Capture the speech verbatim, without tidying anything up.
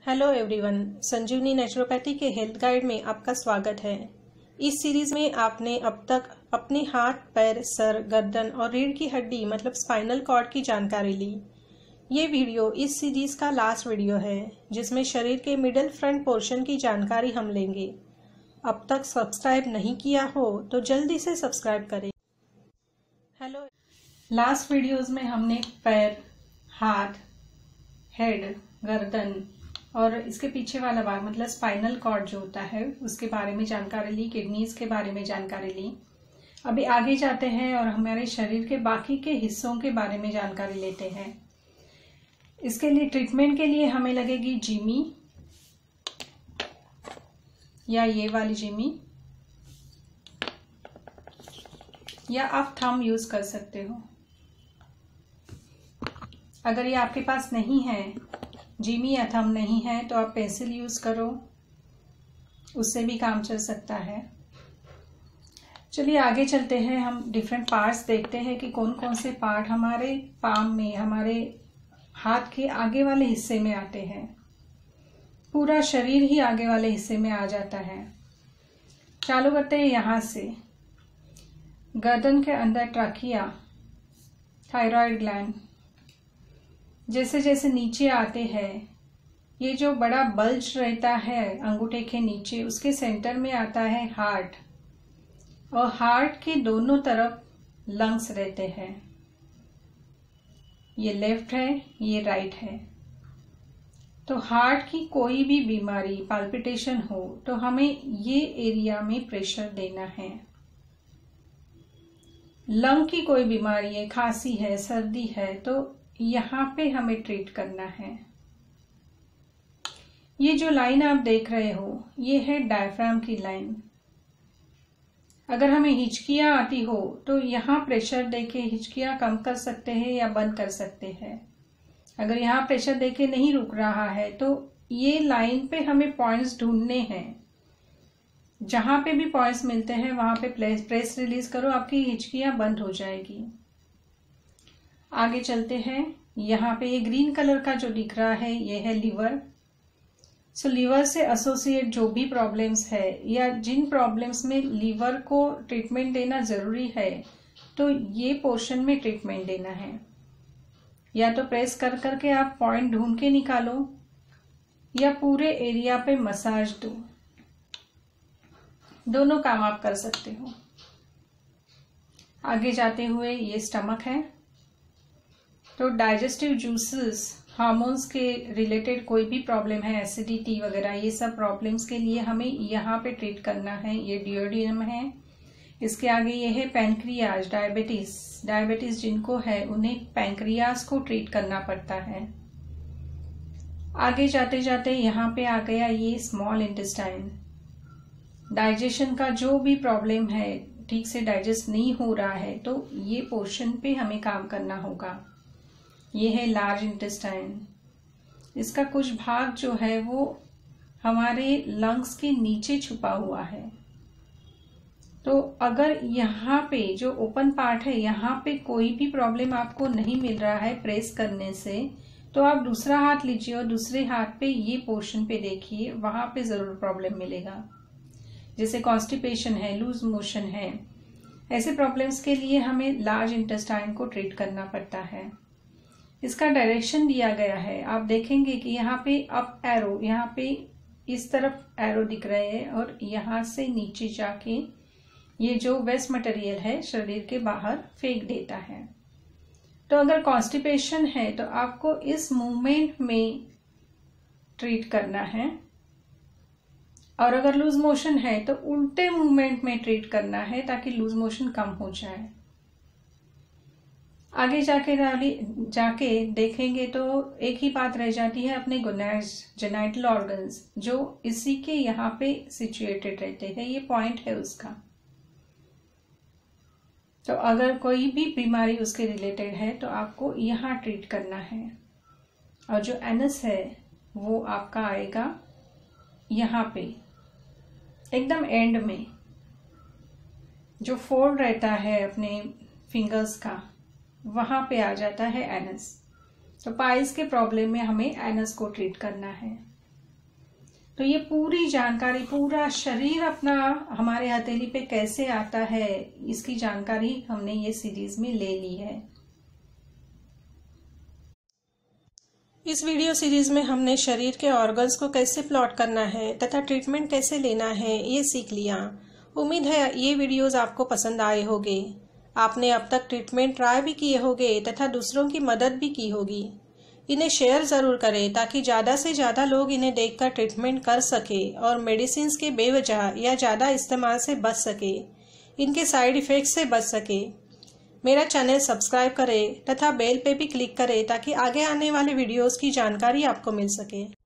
Hello everyone, Sanjeevani naturopathy के health guide में आपका स्वागत है। इस सीरीज में आपने अब तक अपने हाथ, पैर, सर, गर्दन और रीढ़ की हड्डी मतलब स्पाइनल कॉर्ड की जानकारी ली। ये वीडियो इस सीरीज का लास्ट वीडियो है जिसमें शरीर के मिडल फ्रंट पोर्शन की जानकारी हम लेंगे। अब तक सब्सक्राइब नहीं किया हो तो जल्दी से सब्सक्राइब करें। हेलो, लास्ट वीडियोस में हमने पैर, हाथ, हेड, गर्दन और इसके पीछे वाला भाग मतलब स्पाइनल कॉर्ड जो होता है उसके बारे में जानकारी ली, किडनीज के बारे में जानकारी ली। अभी आगे जाते हैं और हमारे शरीर के बाकी के हिस्सों के बारे में जानकारी लेते हैं। इसके लिए ट्रीटमेंट के लिए हमें लगेगी जिमी या ये वाली जिमी, या आप थंब यूज कर सकते हो। अगर ये आपके पास नहीं है, जिमी या थंब नहीं है, तो आप पेंसिल यूज करो, उससे भी काम चल सकता है। चलिए आगे चलते हैं। हम डिफरेंट पार्ट्स देखते हैं कि कौन कौन से पार्ट हमारे पाम में, हमारे हाथ के आगे वाले हिस्से में आते हैं। पूरा शरीर ही आगे वाले हिस्से में आ जाता है। चालू करते हैं यहाँ से। गर्दन के अंदर ट्रकिया, थायराइड ग्लैंड, जैसे जैसे नीचे आते हैं, ये जो बड़ा बल्ज रहता है अंगूठे के नीचे, उसके सेंटर में आता है हार्ट, और हार्ट के दोनों तरफ लंग्स रहते हैं। ये लेफ्ट है, ये राइट है। तो हार्ट की कोई भी बीमारी, पाल्पिटेशन हो, तो हमें ये एरिया में प्रेशर देना है। लंग की कोई बीमारी है, खांसी है, सर्दी है, तो यहाँ पे हमें ट्रीट करना है। ये जो लाइन आप देख रहे हो, ये है डायफ्राम की लाइन। अगर हमें हिचकियां आती हो तो यहाँ प्रेशर देके हिचकियां कम कर सकते हैं या बंद कर सकते हैं। अगर यहाँ प्रेशर देके नहीं रुक रहा है तो ये लाइन पे हमें पॉइंट्स ढूंढने हैं। जहां पे भी पॉइंट्स मिलते हैं वहां पे प्रेस रिलीज करो, आपकी हिचकियां बंद हो जाएगी। आगे चलते हैं। यहाँ पे ये ग्रीन कलर का जो दिख रहा है, ये है लीवर। सो लीवर से एसोसिएट जो भी प्रॉब्लम्स है या जिन प्रॉब्लम्स में लीवर को ट्रीटमेंट देना जरूरी है, तो ये पोर्शन में ट्रीटमेंट देना है। या तो प्रेस कर करके आप पॉइंट ढूंढ के निकालो, या पूरे एरिया पे मसाज दो। दोनों काम आप कर सकते हो। आगे जाते हुए ये स्टमक है। तो डाइजेस्टिव जूसेस, हार्मोन्स के रिलेटेड कोई भी प्रॉब्लम है, एसिडिटी वगैरह, ये सब प्रॉब्लम्स के लिए हमें यहाँ पे ट्रीट करना है। ये डियोडियम है। इसके आगे ये है पैंक्रियाज, डायबिटीज। डायबिटीज जिनको है उन्हें पैंक्रियाज को ट्रीट करना पड़ता है। आगे जाते जाते यहाँ पे आ गया ये स्मॉल इंटेस्टाइन। डाइजेशन का जो भी प्रॉब्लम है, ठीक से डाइजेस्ट नहीं हो रहा है, तो ये पोर्शन पे हमें काम करना होगा। ये है लार्ज इंटेस्टाइन। इसका कुछ भाग जो है वो हमारे लंग्स के नीचे छुपा हुआ है। तो अगर यहाँ पे जो ओपन पार्ट है, यहाँ पे कोई भी प्रॉब्लम आपको नहीं मिल रहा है प्रेस करने से, तो आप दूसरा हाथ लीजिए और दूसरे हाथ पे ये पोर्शन पे देखिए, वहां पे जरूर प्रॉब्लम मिलेगा। जैसे कॉन्स्टिपेशन है, लूज मोशन है, ऐसे प्रॉब्लम्स के लिए हमें लार्ज इंटेस्टाइन को ट्रीट करना पड़ता है। इसका डायरेक्शन दिया गया है। आप देखेंगे कि यहाँ पे अप एरो, यहाँ पे इस तरफ एरो दिख रहे हैं, और यहाँ से नीचे जाके ये जो वेस्ट मटेरियल है शरीर के बाहर फेंक देता है। तो अगर कॉन्स्टिपेशन है तो आपको इस मूवमेंट में ट्रीट करना है, और अगर लूज मोशन है तो उल्टे मूवमेंट में ट्रीट करना है ताकि लूज मोशन कम हो जाए। आगे जाके जाके देखेंगे तो एक ही बात रह जाती है, अपने गोनैड्स, जेनाइटल ऑर्गन्स, जो इसी के यहाँ पे सिचुएटेड रहते हैं। ये पॉइंट है उसका। तो अगर कोई भी बीमारी उसके रिलेटेड है तो आपको यहाँ ट्रीट करना है। और जो एनस है वो आपका आएगा यहाँ पे एकदम एंड में, जो फोल्ड रहता है अपने फिंगर्स का, वहां पे आ जाता है एनस। तो पाइल्स के प्रॉब्लम में हमें एनस को ट्रीट करना है। तो ये पूरी जानकारी, पूरा शरीर अपना हमारे हथेली पे कैसे आता है, इसकी जानकारी हमने ये सीरीज में ले ली है। इस वीडियो सीरीज में हमने शरीर के ऑर्गन्स को कैसे प्लॉट करना है तथा ट्रीटमेंट कैसे लेना है ये सीख लिया। उम्मीद है ये वीडियोस आपको पसंद आए होंगे। आपने अब तक ट्रीटमेंट ट्राई भी किए होंगे तथा दूसरों की मदद भी की होगी। इन्हें शेयर ज़रूर करें ताकि ज़्यादा से ज़्यादा लोग इन्हें देखकर ट्रीटमेंट कर सके और मेडिसिन के बेवजह या ज़्यादा इस्तेमाल से बच सके, इनके साइड इफ़ेक्ट से बच सके। मेरा चैनल सब्सक्राइब करें तथा बेल पे भी क्लिक करें ताकि आगे आने वाले वीडियोस की जानकारी आपको मिल सके।